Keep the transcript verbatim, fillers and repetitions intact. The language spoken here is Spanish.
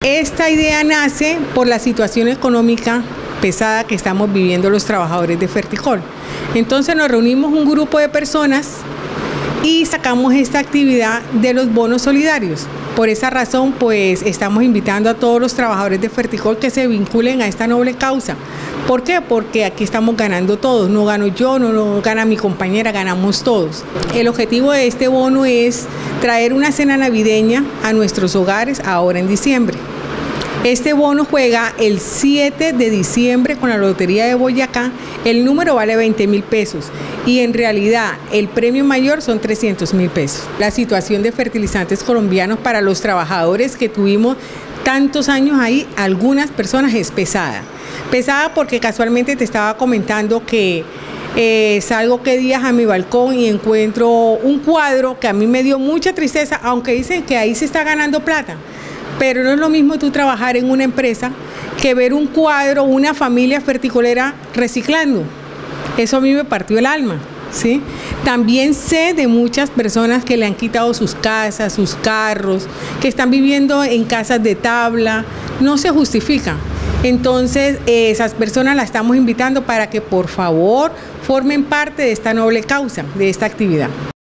Esta idea nace por la situación económica pesada que estamos viviendo los trabajadores de Ferticol. Entonces nos reunimos un grupo de personas y sacamos esta actividad de los bonos solidarios. Por esa razón, pues estamos invitando a todos los trabajadores de Ferticol que se vinculen a esta noble causa. ¿Por qué? Porque aquí estamos ganando todos, no gano yo, no, no gana mi compañera, ganamos todos. El objetivo de este bono es traer una cena navideña a nuestros hogares ahora en diciembre. Este bono juega el siete de diciembre con la Lotería de Boyacá. El número vale veinte mil pesos y en realidad el premio mayor son trescientos mil pesos. La situación de Fertilizantes Colombianos para los trabajadores que tuvimos tantos años ahí, algunas personas es pesada. Pesada porque casualmente te estaba comentando que eh, salgo que días a mi balcón y encuentro un cuadro que a mí me dio mucha tristeza, aunque dicen que ahí se está ganando plata. Pero no es lo mismo tú trabajar en una empresa que ver un cuadro, una familia ferticolera reciclando. Eso a mí me partió el alma, ¿sí? También sé de muchas personas que le han quitado sus casas, sus carros, que están viviendo en casas de tabla. No se justifica. Entonces, eh, esas personas las estamos invitando para que por favor formen parte de esta noble causa, de esta actividad.